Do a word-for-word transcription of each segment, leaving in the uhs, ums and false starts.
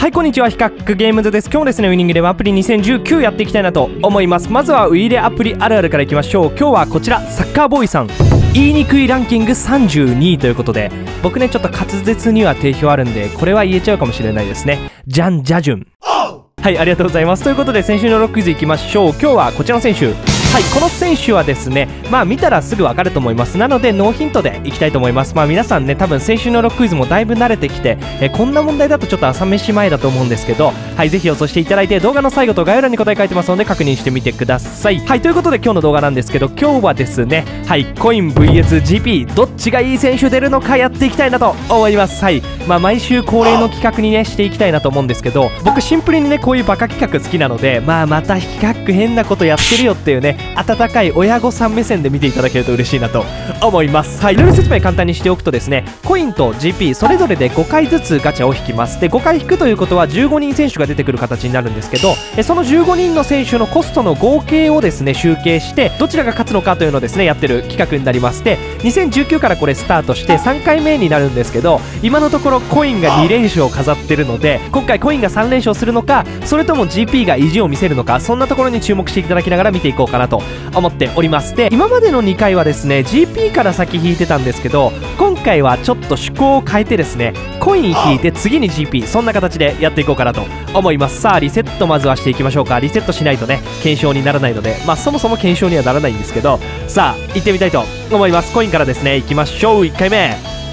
はい、こんにちは。ヒカックゲームズです。今日もですね、ウイニングではアプリにせんじゅうきゅうやっていきたいなと思います。まずはウイレアプリあるあるからいきましょう。今日はこちら、サッカーボーイさん。言いにくいランキングさんじゅうにいということで、僕ね、ちょっと滑舌には定評あるんで、これは言えちゃうかもしれないですね。ジャン・ジャジュン。はい、ありがとうございます。ということで、先週のロッククイズいきましょう。今日はこちらの選手。はい、この選手はですね、まあ見たらすぐわかると思います。なのでノーヒントでいきたいと思います。まあ皆さんね、多分先週のロッククイズもだいぶ慣れてきて、えこんな問題だとちょっと朝飯前だと思うんですけど、はい、ぜひ予想していただいて、動画の最後と概要欄に答え書いてますので確認してみてください。はい、ということで今日の動画なんですけど、今日はですね、はい、コイン ブイエスジーピー どっちがいい選手出るのかやっていきたいなと思います。はい、まあ毎週恒例の企画にねしていきたいなと思うんですけど、僕シンプルにねこういうバカ企画好きなので、まあまた比較変なことやってるよっていうね、温かい親御さん目線で見ていただけると嬉しいなと思います。はい、ルール説明簡単にしておくとですね、コインと ジーピー それぞれでごかいずつガチャを引きます。でごかい引くということはじゅうごにん選手が出てくる形になるんですけど、えそのじゅうごにんの選手のコストの合計をですね集計して、どちらが勝つのかというのをですねやってる企画になりまして、にせんじゅうきゅうからこれスタートしてさんかいめになるんですけど、今のところコインがにれん勝を飾ってるので、今回コインがさんれん勝するのか、それとも ジーピー が意地を見せるのか、そんなところに注目していただきながら見ていこうかなと思っております。で今までのにかいはですね ジーピー から先引いてたんですけど、今回はちょっと趣向を変えてですね、コイン引いて次に ジーピー、 そんな形でやっていこうかなと思います。さあリセットまずはしていきましょうか。リセットしないとね検証にならないので、まあそもそも検証にはならないんですけど、さあ行ってみたいと思います。コインからですね行きましょう。いっかいめ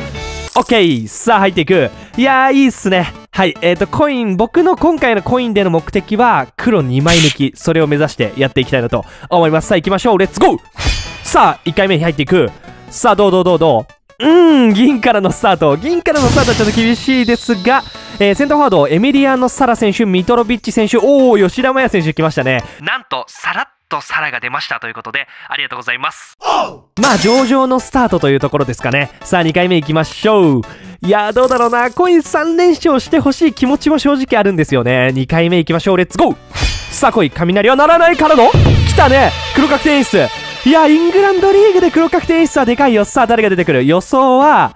OK。 さあ入っていく。いやーいいっすね。はい、えーとコイン、僕の今回のコインでの目的は黒にまい抜き、それを目指してやっていきたいなと思います。さあ行きましょう。レッツゴー。さあいっかいめに入っていく。さあどうどうどうどううーん、銀からのスタート。銀からのスタートはちょっと厳しいですが、えー、センターフォワードエミリアノ・サラ選手、ミトロビッチ選手、おお吉田麻也選手来ましたね。なんとさらっとサラが出ましたということで、ありがとうございます。まあ上々のスタートというところですかね。さあにかいめいきましょう。いやーどうだろうな、コインさんれん勝してほしい気持ちも正直あるんですよね。にかいめいきましょう。レッツゴー。さあ来い。雷はならないからの来たね、黒確定演出。いやイングランドリーグで黒確定演出はでかいよ。さあ誰が出てくる。予想は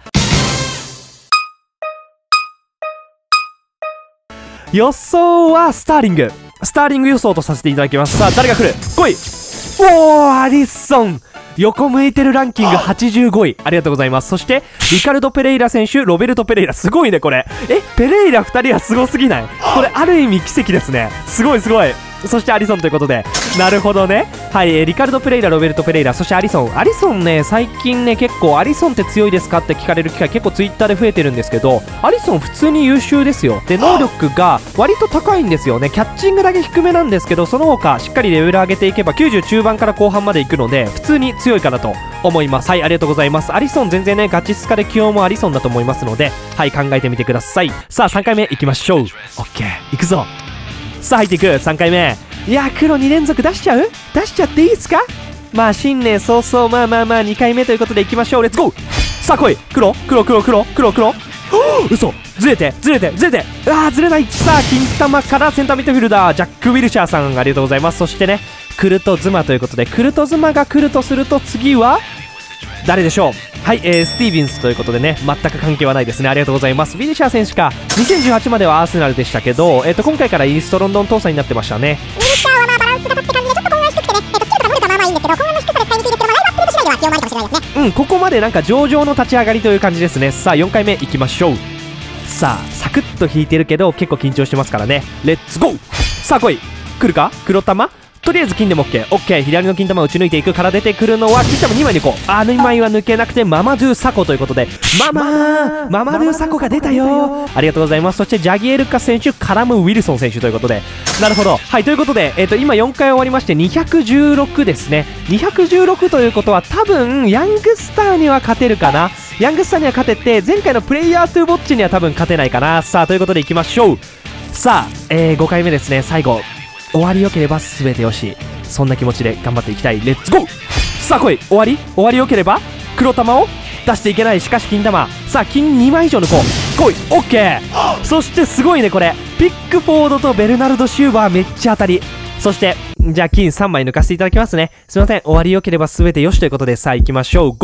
予想はスターリングスターリング予想とさせていただきます。さあ誰が来る。来い。おーアリソン、横向いてるランキングはちじゅうごい、ありがとうございます。そしてリカルド・ペレイラ選手、ロベルト・ペレイラ、すごいねこれ。えペレイラふたりはすごすぎない？これある意味奇跡ですね。すごいすごい。そしてアリソンということで、なるほどね。はい、えー、リカルド・ペレイラ、ロベルト・ペレイラ、そしてアリソン。アリソンね、最近ね、結構アリソンって強いですかって聞かれる機会結構ツイッターで増えてるんですけど、アリソン普通に優秀ですよ。で、能力が割と高いんですよね。キャッチングだけ低めなんですけど、その他しっかりレベル上げていけばきゅうじゅう中盤から後半までいくので、普通に強いかなと思います。はい、ありがとうございます。アリソン全然ね、ガチスカで起用もアリソンだと思いますので、はい、考えてみてください。さあ、さんかいめいきましょう。オッケー、いくぞ。さあ、入っていく。さんかいめ。いや黒にれんぞく出しちゃう出しちゃっていいですか。まあ新年早々、まあまあまあにかいめということでいきましょう。レッツゴー。さあ来い。黒黒黒黒黒黒嘘、ずれてずれてずれて、あーずれない。さあ金玉からセンターミッドフィルダージャック・ウィルシャーさん、ありがとうございます。そしてねクルト妻ということで、クルト妻が来るとすると次は誰でしょう。はい、えー、スティービンスということでね、全く関係はないですね。ありがとうございます。ウィルシャー選手か。にせんじゅうはちまではアーセナルでしたけど、えー、と今回からイーストロンドン搭載になってましたね。 ウィルシャーはまあバランスがって感じでちょっと今後低くてね、えー、とスキルとか能力はまあまあいいんですけど、今後の低さで使いにくいですけど、まあライブアップル次第では気温もありかもしれないですね。 うん、ここまでなんか上々の立ち上がりという感じですね。さあよんかいめいきましょう。さあサクッと引いてるけど結構緊張してますからね。レッツゴー。さあ来い。来るか黒玉。とりあえず金でも OK。 OK。 左の金玉を打ち抜いていくから出てくるのは金玉にまい抜こう。あにまいは抜けなくてママドゥサコということで、ママーママドゥサコが出たよ。ありがとうございます。そしてジャギエルカ選手、カラム・ウィルソン選手ということで、なるほど。はい、ということで、えー、と今よんかい終わりましてにひゃくじゅうろくですね。にひゃくじゅうろくということは多分ヤングスターには勝てるかな。ヤングスターには勝てて、前回のプレイヤートゥーウォッチには多分勝てないかな。さあということでいきましょう。さあ、えー、ごかいめですね。最後終わりよければ全てよし、そんな気持ちで頑張っていきたい。レッツゴー。さあ来い。終わり終わりよければ黒玉を出していけない。しかし金玉。さあ金にまい以上抜こう。来い。オッケー。そしてすごいねこれ、ピックフォードとベルナルド・シューバーめっちゃ当たり。そしてじゃあ金さんまい抜かせていただきますね。すいません、終わりよければ全てよしということで、さあ行きましょう。ゴー。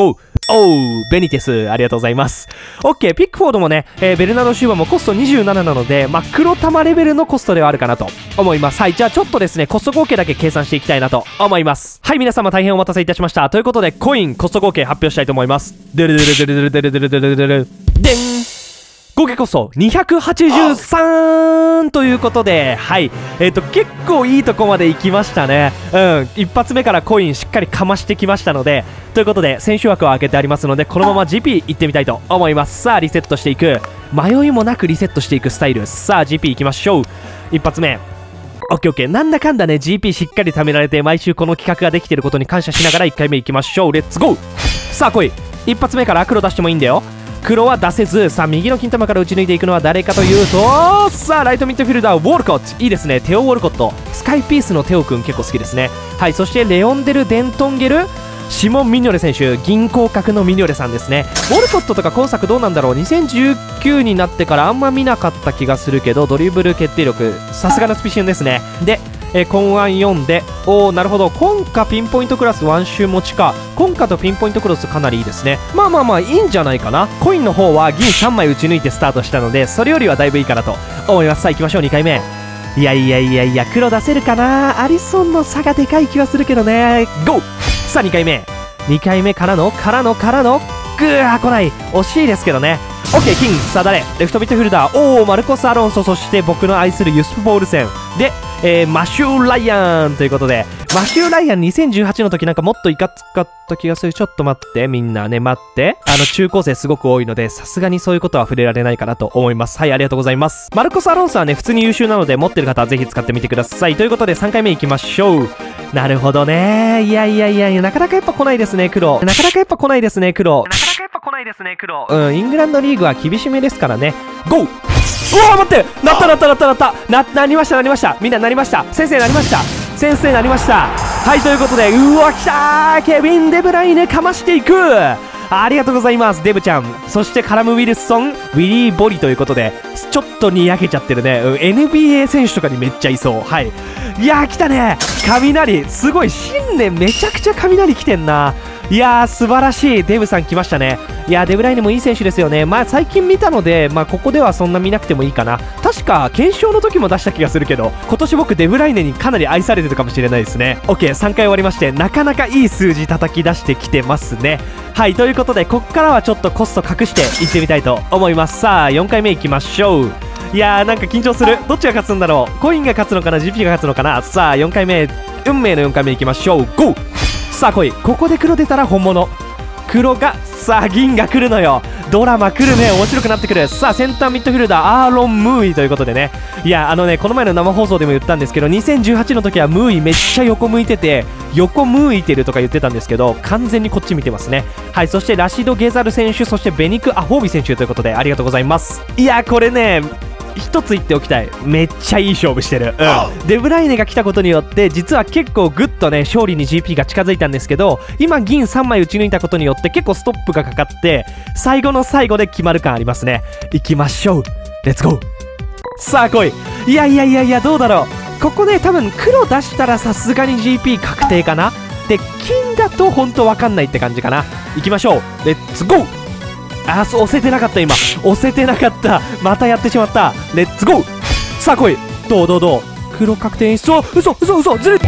おう、ベニテス、ありがとうございます。OK、ピックフォードもね、えー、ベルナード・シューバもコストにじゅうなななので、まあ、黒玉レベルのコストではあるかなと思います。はい、じゃあちょっとですね、コスト合計だけ計算していきたいなと思います。はい、皆様大変お待たせいたしました。ということで、コイン、コスト合計発表したいと思います。デルデルデルデルデルデルデルデルデン合計コストにひゃくはちじゅうさんということで、はい、えっと、結構いいとこまで行きましたね。うん、一発目からコインしっかりかましてきましたので、ということで、選手枠を開けてありますので、このまま ジーピー 行ってみたいと思います。さあ、リセットしていく。迷いもなくリセットしていくスタイル。さあ、ジーピー 行きましょう。一発目。オッケーオッケー。なんだかんだね、ジーピー しっかり貯められて、毎週この企画ができていることに感謝しながらいっかいめ行きましょう。レッツゴー。さあ、来い。一発目から黒出してもいいんだよ。黒は出せず、さあ右の金玉から打ち抜いていくのは誰かというと、さあライトミッドフィルダーウォルコット、いいですね、テオ・ウォルコット、スカイピースのテオくん結構好きですね。はい、そしてレオンデル・デントンゲル、シモン・ミニョレ選手、銀行格のミニョレさんですね。ウォルコットとか今作どうなんだろう、にせんじゅうきゅうになってからあんま見なかった気がするけど、ドリブル決定力さすがのスピシュンですね。でえー、コンワンよんで、おおなるほど、コンカピンポイントクラスワン周持ちか、コンカとピンポイントクラスかなりいいですね。まあまあまあいいんじゃないかな。コインの方は銀さんまい打ち抜いてスタートしたので、それよりはだいぶいいかなと思います。さあ行きましょう、にかいめ。いやいやいやいや、黒出せるかな。アリソンの差がでかい気はするけどね。ゴー。さあにかいめ、にかいめからのからのからのグー、来ない、惜しいですけどね。オッケー、キング、さあ誰、レフトミッドフィルダー、おおマルコス・アロンソ、そして僕の愛するユスプ・ボールセンで、えー、マシュー・ライアンということで、マシュー・ライアンにせんじゅうはちの時なんかもっといかつかった気がする。ちょっと待って、みんなね、待って。あの、中高生すごく多いので、さすがにそういうことは触れられないかなと思います。はい、ありがとうございます。マルコス・アロンソはね、普通に優秀なので、持ってる方はぜひ使ってみてください。ということで、さんかいめいきましょう。なるほどね。いやいやいやいや、なかなかやっぱ来ないですね、黒。なかなかやっぱ来ないですね、黒。なかなかやっぱ来ないですね、黒。うん、イングランドリーグは厳しめですからね。ゴー。うわー、待って、なったなったなったなったな、なりましたなりました、みんななりました、先生なりました、先生なりました。はい、ということで、うわ来たー、ケビン・デブライネかましていく。ありがとうございます、デブちゃん。そしてカラム・ウィルソン、ウィリー・ボリということで、ちょっとにやけちゃってるね。うん、エヌビーエー 選手とかにめっちゃいそう。はい、いやー来たね、雷すごい、新年めちゃくちゃ雷来てんな。いやー素晴らしい、デブさん来ましたね。いやーデブライネもいい選手ですよね。まあ最近見たので、まあここではそんな見なくてもいいかな。確か検証の時も出した気がするけど、今年僕デブライネにかなり愛されてるかもしれないですね。 OK、さんかい終わりまして、なかなかいい数字叩き出してきてますね。はい、ということでこっからはちょっとコスト隠していってみたいと思います。さあよんかいめいきましょう。いやーなんか緊張する。どっちが勝つんだろう。コインが勝つのかな、 ジーピー が勝つのかな。さあよんかいめ、運命のよんかいめいきましょう。ゴー。さあ来い、ここで黒出たら本物。黒が、さあ銀が来るのよ。ドラマ来るね、面白くなってくる。さあセンターミッドフィルダーアーロン・ムーイということでね。いやあのね、この前の生放送でも言ったんですけど、にせんじゅうはちの時はムーイめっちゃ横向いてて、横向いてるとか言ってたんですけど、完全にこっち見てますね。はい、そしてラシド・ゲザル選手、そしてベニク・アホービ選手ということで、ありがとうございます。いやこれね、一つ言っておきたい、めっちゃいい勝負してる。うん、デブライネが来たことによって実は結構グッとね勝利に ジーピー が近づいたんですけど、今銀さんまい打ち抜いたことによって結構ストップがかかって最後の最後で決まる感ありますね。いきましょう、レッツゴー。さあ来い。いやいやいやいや、どうだろう。ここね多分黒出したらさすがに ジーピー 確定かな。で金だと本当わかんないって感じかな。いきましょう、レッツゴー。あー、押せてなかった、今押せてなかった、またやってしまった。レッツゴー。さあ来い。どうどうどう、黒確定演出。嘘嘘嘘、ずれ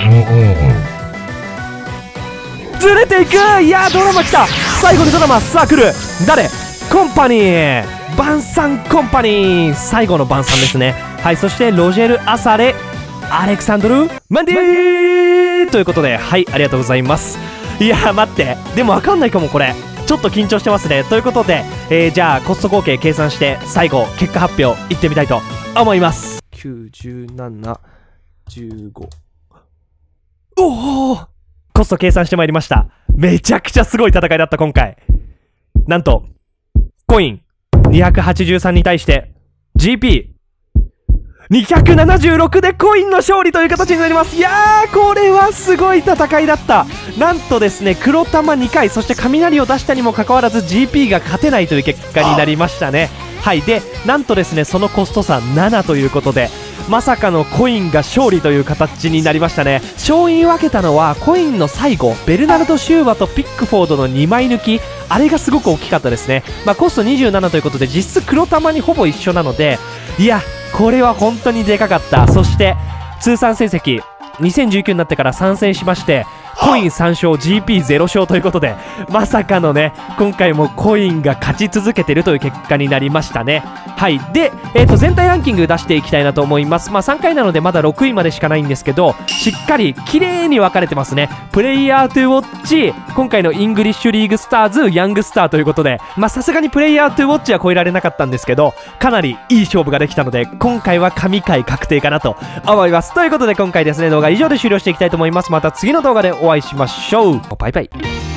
ずれていく。いやードラマ来た、最後にドラマ。さあ来る、誰、コンパニー、バンサンコンパニー、最後の晩餐ですね。はい、そしてロジェル・アサレ、アレクサンドル・マンディということで、はい、ありがとうございます。いやー待って、でも分かんないかもこれ、ちょっと緊張してますね。ということで、えー、じゃあコスト合計計算して最後結果発表いってみたいと思います。きゅう、じゅうなな、じゅうご。おお、コスト計算してまいりました。めちゃくちゃすごい戦いだった今回。なんとコインにひゃくはちじゅうさんに対して ジーピーにひゃくななじゅうろくでコインの勝利という形になります。いやーこれはすごい戦いだった。なんとですね、黒玉にかい、そして雷を出したにもかかわらず ジーピー が勝てないという結果になりましたね。はい、でなんとですね、そのコスト差ななということで、 まさかのコインが勝利という形になりましたね。勝因分けたのはコインの最後ベルナルド・シューバとピックフォードのにまい抜き、あれがすごく大きかったですね。まあ、コストにじゅうななということで実質黒玉にほぼ一緒なので、いやこれは本当にでかかった。そして通算成績にせんじゅうきゅうになってから参戦しましてコインさん勝 ジーピーゼロ 勝ということで、まさかのね今回もコインが勝ち続けてるという結果になりましたね。はいで、えー、と全体ランキング出していきたいなと思います。まあさんかいなのでまだろくいまでしかないんですけど、しっかり綺麗に分かれてますね。プレイヤートゥウォッチ、今回のイングリッシュリーグスターズヤングスターということで、まあさすがにプレイヤートゥウォッチは超えられなかったんですけど、かなりいい勝負ができたので今回は神回確定かなと思います。ということで今回ですね動画以上で終了していきたいと思います。また次の動画でお会いしましょう。バイバイ。